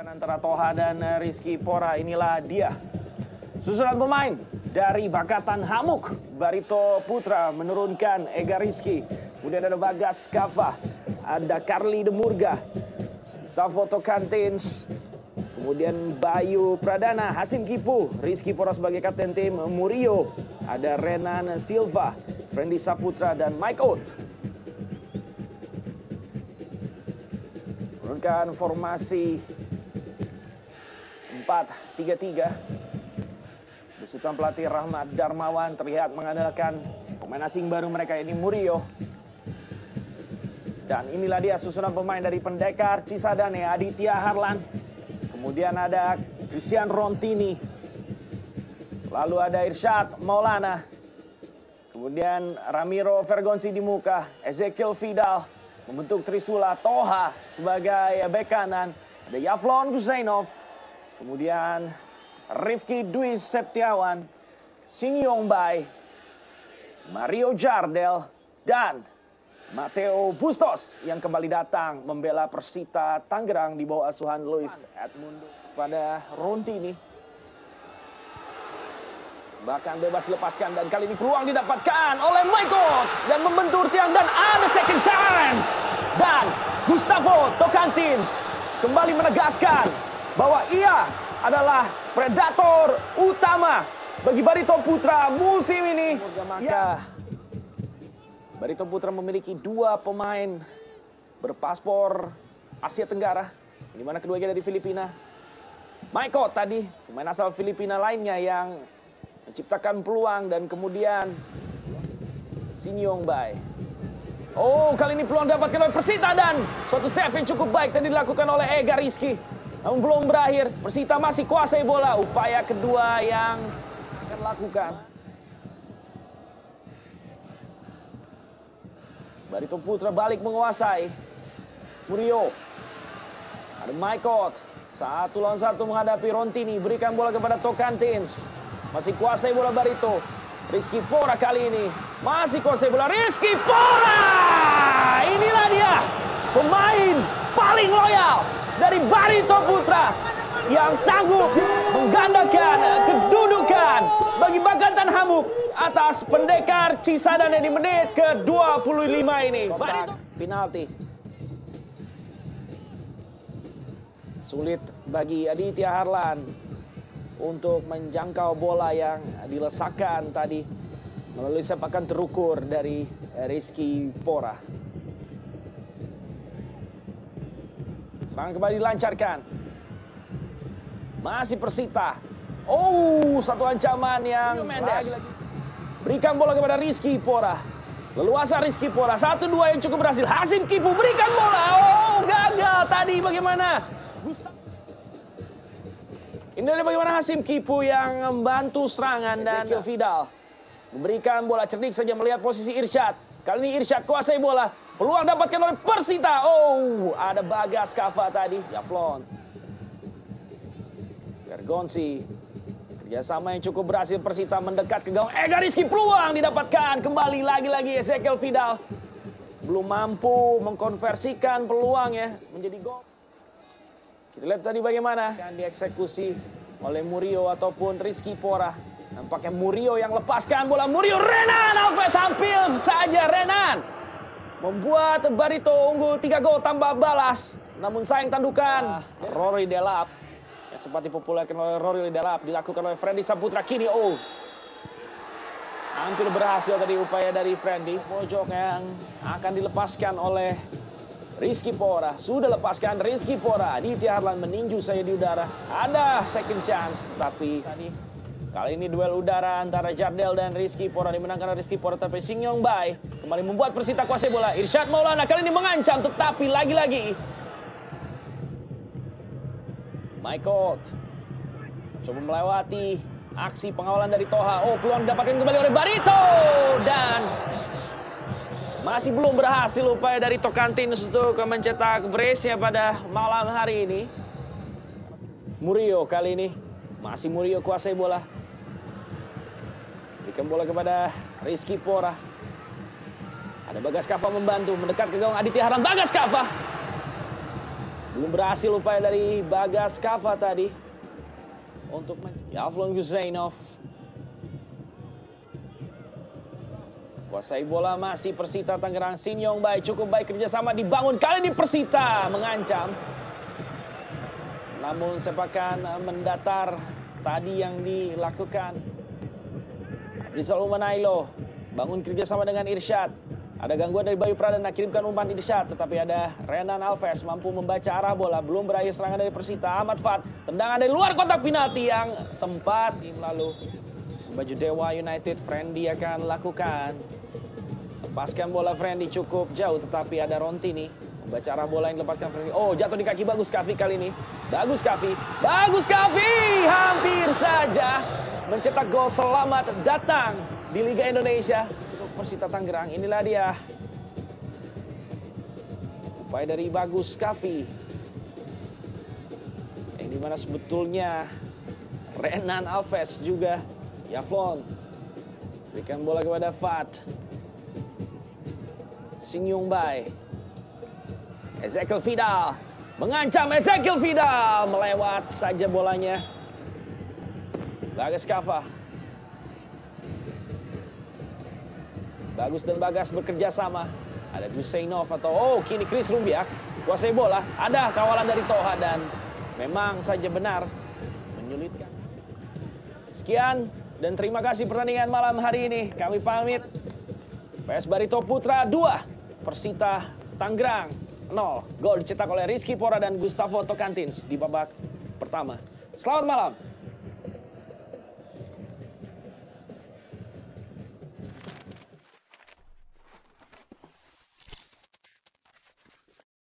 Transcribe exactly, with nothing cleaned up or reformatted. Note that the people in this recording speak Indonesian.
Antara Toha dan Rizky Pora, inilah dia susunan pemain dari Bakatan Hamuk. Barito Putra menurunkan Ega Rizky, kemudian ada Bagas Kava, ada Carly Demurga, Gustavo Tocantins, kemudian Bayu Pradana, Hasim Kipu, Rizky Pora sebagai kapten tim, Murio, ada Renan Silva, Fendi Saputra, dan Mike Oath. Menurunkan formasi empat tiga tiga. Besutan pelatih Rahmat Darmawan terlihat mengandalkan pemain asing baru mereka ini, Murio. Dan inilah dia susunan pemain dari Pendekar Cisadane, Aditya Harlan. Kemudian ada Christian Rontini. Lalu ada Irsyad Maulana. Kemudian Ramiro Vergonzi di muka, Ezekiel Vidal membentuk Trisula, Toha sebagai bek kanan. Ada Yavlon Guzainov. Kemudian Rifki Dwi Septiawan, Shin-Yong Bai, Mario Jardel, dan Matteo Bustos yang kembali datang membela Persita Tangerang di bawah asuhan Luis Edmundo. Kepada Rontini. Bahkan bebas dilepaskan dan kali ini peluang didapatkan oleh Michael dan membentur tiang dan ada second chance. Dan Gustavo Tocantins kembali menegaskan bahwa ia adalah predator utama bagi Barito Putra musim ini. Maka Barito Putra memiliki dua pemain berpaspor Asia Tenggara, di mana keduanya dari Filipina. Michael tadi, pemain asal Filipina lainnya yang menciptakan peluang, dan kemudian Shin-Yong Bai. Oh, kali ini peluang dapatkan oleh Persita dan suatu save yang cukup baik tadi dilakukan oleh Ega Rizky. Namun belum berakhir, Persita masih kuasai bola. Upaya kedua yang akan lakukan. Barito Putra balik menguasai. Murio. Ada Michael. Satu lawan satu menghadapi Rontini. Berikan bola kepada Tocantins. Masih kuasai bola Barito. Rizky Pora kali ini. Masih kuasai bola Rizky Pora. Inilah dia. Pemain paling loyal dari Barito Putra yang sanggup menggandakan kedudukan bagi Bakatan Hamuk atas Pendekar Cisadane di menit ke dua puluh lima ini. Barito penalti. Sulit bagi Aditya Harlan untuk menjangkau bola yang dilesakan tadi melalui sepakan terukur dari Rizky Pora. Serangan kembali dilancarkan. Masih Persita. Oh, satu ancaman yang Mendes. Berikan bola kepada Rizky Pora. Leluasa Rizky Pora. Satu dua yang cukup berhasil. Hasim Kipu berikan bola. Oh, gagal tadi. Bagaimana? Ini adalah bagaimana Hasim Kipu yang membantu serangan dan Ezekiel Vidal memberikan bola cerdik saja melihat posisi Irsyad. Kali ini Irsyad kuasai bola. Peluang dapatkan oleh Persita. Oh, ada Bagas Kava tadi. Yavlon. Vergonzi. Kerjasama yang cukup berhasil Persita mendekat ke gawang. Ega Rizky peluang didapatkan. Kembali lagi-lagi Ezekiel Vidal. Belum mampu mengkonversikan peluangnya menjadi gol. Kita lihat tadi bagaimana akan dieksekusi oleh Murio ataupun Rizky Pora. Nampaknya Murio yang lepaskan bola. Murio, Renan Alves hampir saja Renan membuat Barito unggul tiga gol tambah balas. Namun sayang tandukan Rory Delap yang sempat dipopulerkan oleh Rory Delap dilakukan oleh Fendi Saputra. Kini oh, hampir berhasil tadi upaya dari Fendi. Pojok yang akan dilepaskan oleh Rizky Pora. Sudah lepaskan Rizky Pora. Aditya Harlan meninju saya di udara. Ada second chance, tetapi tadi kali ini duel udara antara Jardel dan Rizky Pora dimenangkan oleh Rizky Pora, tapi Shin-Yong Bai kembali membuat Persita kuasai bola. Irsyad Maulana kali ini mengancam, tetapi lagi-lagi Michael coba melewati aksi pengawalan dari Toha. Oh, peluang didapatkan kembali oleh Barito dan masih belum berhasil upaya dari Tocantins untuk mencetak brace-nya pada malam hari ini. Murio kali ini masih Murio kuasai bola. Berikan bola kepada Rizky Pora. Ada Bagas Kava membantu mendekat ke gawang Aditya Harlan. Bagas Kava Belum berhasil upaya dari Bagas Kava tadi. Untuk Yavlon Guzainov. Kuasai bola masih Persita Tangerang. Shin Yong Bae cukup baik kerjasama dibangun. Kali ini Persita mengancam. Namun sepakan mendatar tadi yang dilakukan. Rizal Umanailo bangun kerjasama dengan Irsyad. Ada gangguan dari Bayu Pradana, kirimkan umpan Irsyad. Tetapi ada Renan Alves mampu membaca arah bola. Belum berakhir serangan dari Persita. Ahmad Fat, tendangan dari luar kotak penalti yang sempat lalu. Baju Dewa United, Friendly akan lakukan. Lepaskan bola Friendly cukup jauh, tetapi ada Rontini. Membaca arah bola yang dilepaskan Friendly. Oh, jatuh di kaki Bagus Kavi kali ini. Bagus Kavi, Bagus Kavi, hampir saja mencetak gol. Selamat datang di Liga Indonesia. Persita Tangerang, inilah dia upaya dari Bagus Kavi yang dimana sebetulnya Renan Alves juga Yavlon berikan bola kepada Fat. Shin Yong Bae, Ezekiel Vidal mengancam. Ezekiel Vidal melewat saja bolanya. Bagas Kava. Bagus dan Bagas bekerja sama. Ada Gusainov atau oh kini Chris Rumbiak kuasai bola. Ada kawalan dari Toha dan memang saja benar menyulitkan. Sekian dan terima kasih pertandingan malam hari ini. Kami pamit. P S Barito Putra dua, Persita Tangerang nol. Gol dicetak oleh Rizky Pora dan Gustavo Tocantins di babak pertama. Selamat malam.